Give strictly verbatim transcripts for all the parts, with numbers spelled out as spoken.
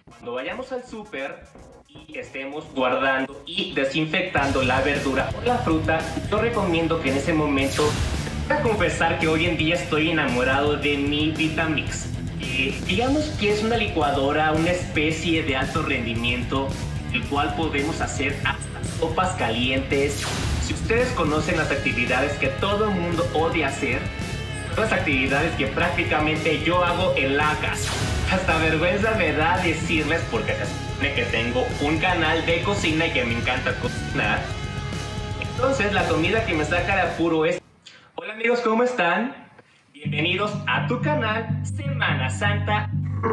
Cuando vayamos al súper y estemos guardando y desinfectando la verdura o la fruta, yo recomiendo que en ese momento, voy a confesar que hoy en día estoy enamorado de mi Vitamix. Eh, digamos que es una licuadora, una especie de alto rendimiento, el cual podemos hacer hasta sopas calientes. Si ustedes conocen las actividades que todo el mundo odia hacer, son las actividades que prácticamente yo hago en la casa. Hasta vergüenza me da decirles, porque se supone que tengo un canal de cocina y que me encanta cocinar. Entonces la comida que me saca de apuro es... Hola amigos, ¿cómo están? Bienvenidos a tu canal Semana Santa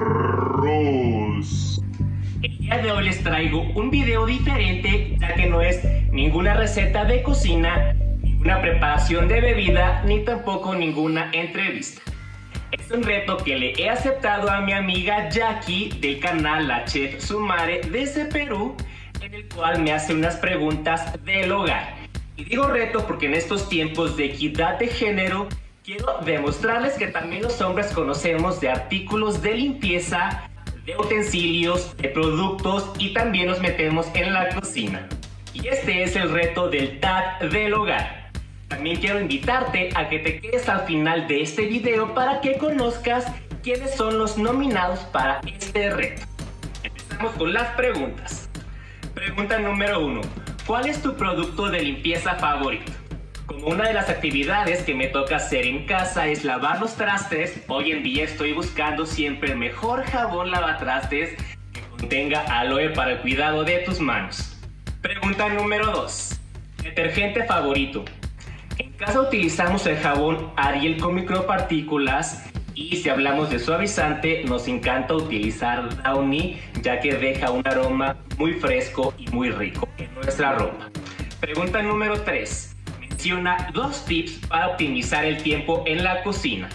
Rose. El día de hoy les traigo un video diferente, ya que no es ninguna receta de cocina, ninguna preparación de bebida, ni tampoco ninguna entrevista. Es un reto que le he aceptado a mi amiga Jackie del canal La Chef Sumare desde Perú, en el cual me hace unas preguntas del hogar. Y digo reto porque en estos tiempos de equidad de género quiero demostrarles que también los hombres conocemos de artículos de limpieza, de utensilios, de productos y también nos metemos en la cocina. Y este es el reto del tag del hogar. También quiero invitarte a que te quedes al final de este video para que conozcas quiénes son los nominados para este reto. Empezamos con las preguntas. Pregunta número uno. ¿Cuál es tu producto de limpieza favorito? Como una de las actividades que me toca hacer en casa es lavar los trastes, hoy en día estoy buscando siempre el mejor jabón lavatrastes que contenga aloe para el cuidado de tus manos. Pregunta número dos. Detergente favorito. En casa utilizamos el jabón Ariel con micropartículas y si hablamos de suavizante nos encanta utilizar Downy, ya que deja un aroma muy fresco y muy rico en nuestra ropa. Pregunta número tres. Menciona dos tips para optimizar el tiempo en la cocina.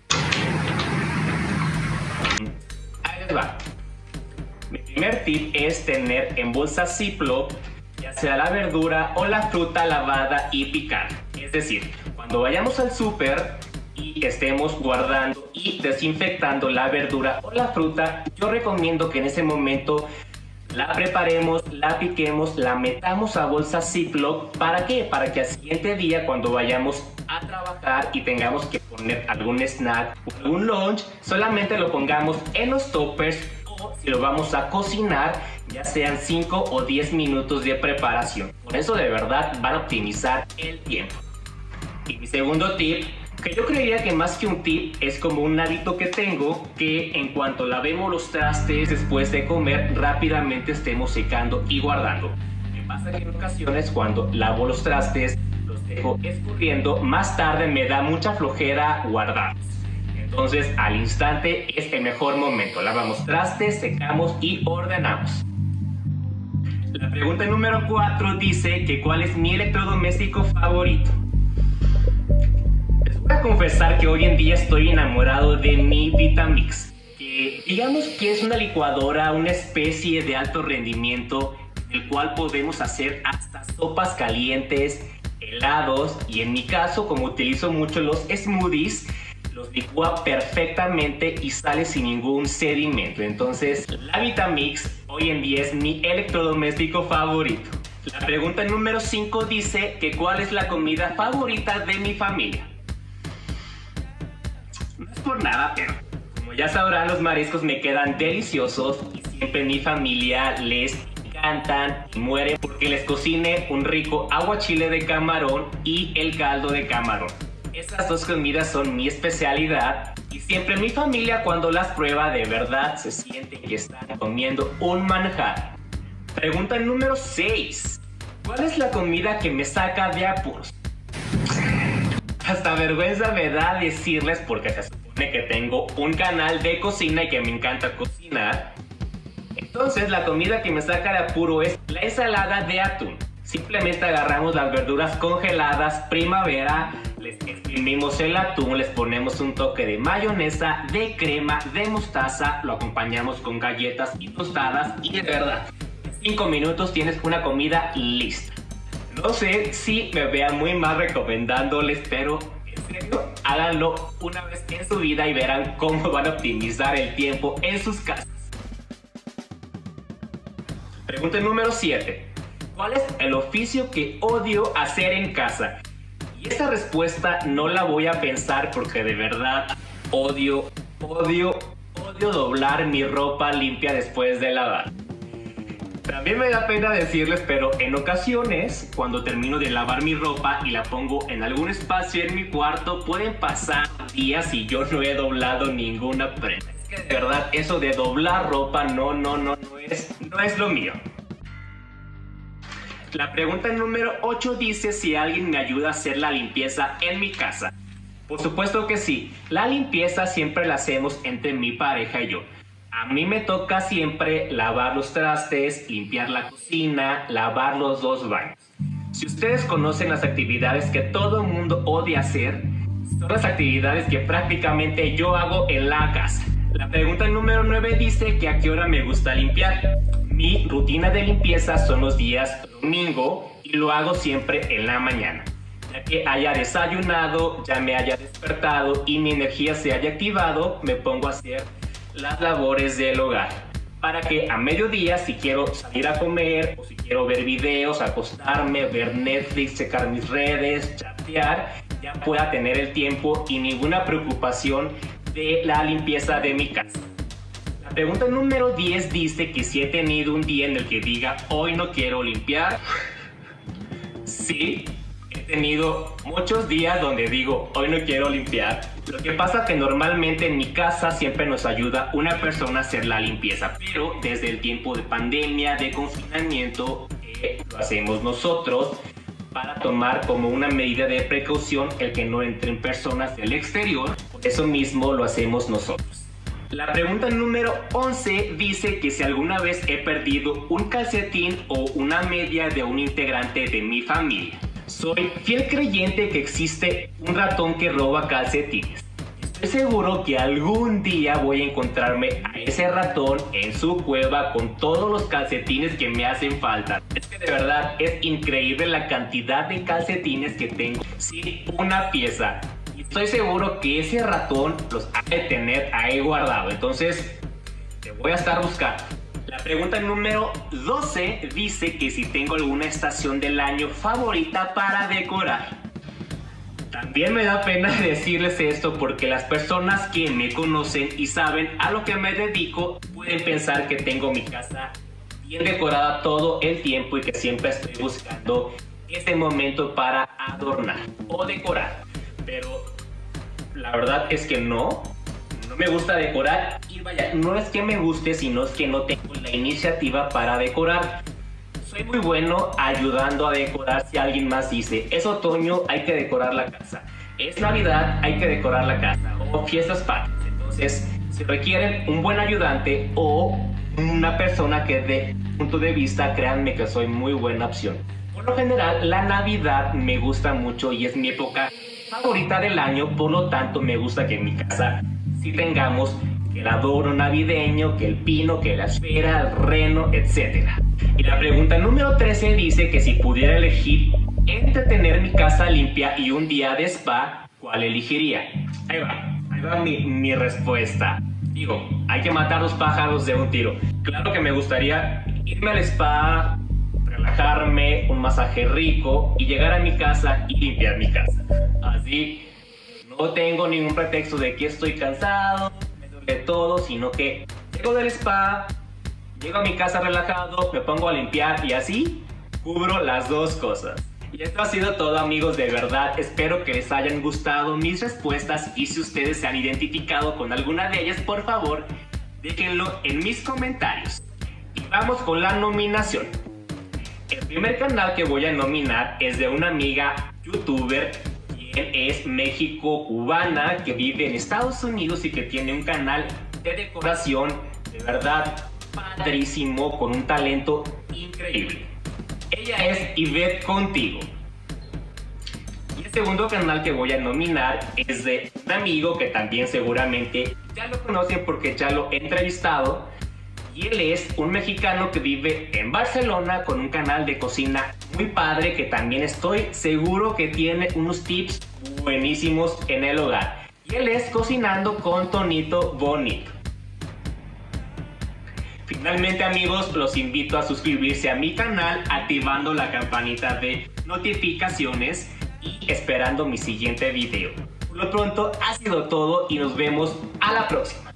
Ahí les va. Mi primer tip es tener en bolsas Ziploc ya sea la verdura o la fruta lavada y picada. Es decir, cuando vayamos al súper y estemos guardando y desinfectando la verdura o la fruta, yo recomiendo que en ese momento la preparemos, la piquemos, la metamos a bolsas Ziploc. ¿Para qué? Para que al siguiente día, cuando vayamos a trabajar y tengamos que poner algún snack o algún lunch, solamente lo pongamos en los toppers, o si lo vamos a cocinar, ya sean cinco o diez minutos de preparación. Con eso de verdad van a optimizar el tiempo. Y mi segundo tip, que yo creería que más que un tip es como un hábito que tengo, que en cuanto lavemos los trastes después de comer, rápidamente estemos secando y guardando. Me pasa que en ocasiones cuando lavo los trastes los dejo escurriendo, más tarde me da mucha flojera guardarlos. Entonces al instante es el mejor momento. Lavamos trastes, secamos y ordenamos. La pregunta número cuatro dice que ¿cuál es mi electrodoméstico favorito? Les voy a confesar que hoy en día estoy enamorado de mi Vitamix, que digamos que es una licuadora, una especie de alto rendimiento, el cual podemos hacer hasta sopas calientes, helados y en mi caso, como utilizo mucho los smoothies, los licúa perfectamente y sale sin ningún sedimento. Entonces la Vitamix hoy en día es mi electrodoméstico favorito. La pregunta número cinco dice que ¿cuál es la comida favorita de mi familia? No es por nada, pero como ya sabrán, los mariscos me quedan deliciosos y siempre mi familia les encantan y mueren porque les cocine un rico aguachile de camarón y el caldo de camarón. Esas dos comidas son mi especialidad y siempre mi familia cuando las prueba de verdad se siente que están comiendo un manjar. Pregunta número seis. ¿Cuál es la comida que me saca de apuros? Hasta vergüenza me da decirles porque se supone que tengo un canal de cocina y que me encanta cocinar. Entonces la comida que me saca de apuro es la ensalada de atún. Simplemente agarramos las verduras congeladas primavera, les exprimimos el atún, les ponemos un toque de mayonesa, de crema, de mostaza, lo acompañamos con galletas y tostadas y de verdad, en cinco minutos tienes una comida lista. No sé si me vean muy mal recomendándoles, pero en serio, háganlo una vez en su vida y verán cómo van a optimizar el tiempo en sus casas. Pregunta número siete. ¿Cuál es el oficio que odio hacer en casa? Y esta respuesta no la voy a pensar porque de verdad odio, odio, odio doblar mi ropa limpia después de lavar. También me da pena decirles, pero en ocasiones, cuando termino de lavar mi ropa y la pongo en algún espacio en mi cuarto, pueden pasar días y yo no he doblado ninguna prenda. Es que de verdad, eso de doblar ropa, no, no, no, no es, no es lo mío. La pregunta número ocho dice si alguien me ayuda a hacer la limpieza en mi casa. Por supuesto que sí, la limpieza siempre la hacemos entre mi pareja y yo. A mí me toca siempre lavar los trastes, limpiar la cocina, lavar los dos baños. Si ustedes conocen las actividades que todo el mundo odia hacer, son las actividades que prácticamente yo hago en la casa. La pregunta número nueve dice que a qué hora me gusta limpiar. Mi rutina de limpieza son los días domingo y lo hago siempre en la mañana. Ya que haya desayunado, ya me haya despertado y mi energía se haya activado, me pongo a hacer las labores del hogar, para que a mediodía, si quiero salir a comer o si quiero ver videos, acostarme, ver Netflix, checar mis redes, chatear, ya pueda tener el tiempo y ninguna preocupación de la limpieza de mi casa. La pregunta número diez dice que si he tenido un día en el que diga hoy no quiero limpiar. Sí, he tenido muchos días donde digo hoy no quiero limpiar. Lo que pasa es que normalmente en mi casa siempre nos ayuda una persona a hacer la limpieza, pero desde el tiempo de pandemia, de confinamiento, eh, lo hacemos nosotros para tomar como una medida de precaución el que no entren personas del exterior. Por eso mismo lo hacemos nosotros. La pregunta número once dice que si alguna vez he perdido un calcetín o una media de un integrante de mi familia. Soy fiel creyente que existe un ratón que roba calcetines. Estoy seguro que algún día voy a encontrarme a ese ratón en su cueva con todos los calcetines que me hacen falta. Es que de verdad es increíble la cantidad de calcetines que tengo sin una pieza. Y estoy seguro que ese ratón los ha de tener ahí guardado. Entonces, te voy a estar buscando. La pregunta número doce dice que si tengo alguna estación del año favorita para decorar. También me da pena decirles esto porque las personas que me conocen y saben a lo que me dedico pueden pensar que tengo mi casa bien decorada todo el tiempo y que siempre estoy buscando este momento para adornar o decorar. Pero la verdad es que no. No me gusta decorar y vaya, no es que me guste, sino es que no tengo la iniciativa para decorar. Soy muy bueno ayudando a decorar si alguien más dice, es otoño, hay que decorar la casa. Es Navidad, hay que decorar la casa. O fiestas patrias. Entonces, si requieren un buen ayudante o una persona que dé punto de vista, créanme que soy muy buena opción. Por lo general, la Navidad me gusta mucho y es mi época favorita del año, por lo tanto me gusta que en mi casa si tengamos el adorno navideño, que el pino, que la esfera, el reno, etcétera. Y la pregunta número trece dice que si pudiera elegir entre tener mi casa limpia y un día de spa, ¿cuál elegiría? Ahí va, ahí va mi, mi respuesta. Digo, hay que matar los pájaros de un tiro. Claro que me gustaría irme al spa, relajarme, un masaje rico y llegar a mi casa y limpiar mi casa. Así no tengo ningún pretexto de que estoy cansado, me duele todo, sino que llego del spa, llego a mi casa relajado, me pongo a limpiar y así cubro las dos cosas. Y esto ha sido todo, amigos, de verdad. Espero que les hayan gustado mis respuestas y si ustedes se han identificado con alguna de ellas, por favor, déjenlo en mis comentarios. Y vamos con la nominación. El primer canal que voy a nominar es de una amiga youtuber quien es México-cubana, que vive en Estados Unidos y que tiene un canal de decoración de verdad padrísimo, con un talento increíble. Ella es Ivette Contigo. Y el segundo canal que voy a nominar es de un amigo que también seguramente ya lo conocen porque ya lo he entrevistado. Y él es un mexicano que vive en Barcelona con un canal de cocina muy padre que también estoy seguro que tiene unos tips buenísimos en el hogar. Y él es Cocinando con Tonito Bonito. Finalmente, amigos, los invito a suscribirse a mi canal activando la campanita de notificaciones y esperando mi siguiente video. Por lo pronto ha sido todo y nos vemos a la próxima.